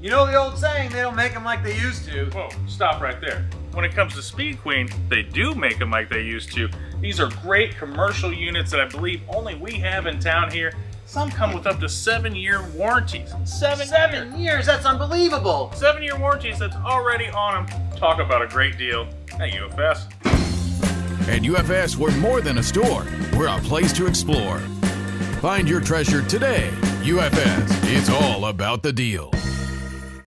You know the old saying, they don't make them like they used to. Whoa, stop right there. When it comes to Speed Queen, they do make them like they used to. These are great commercial units that I believe only we have in town here. Some come with up to 7-year warranties. 7 years? That's unbelievable. 7-year warranties that's already on them. Talk about a great deal at UFS. At UFS, we're more than a store. We're a place to explore. Find your treasure today. UFS, it's all about the deal.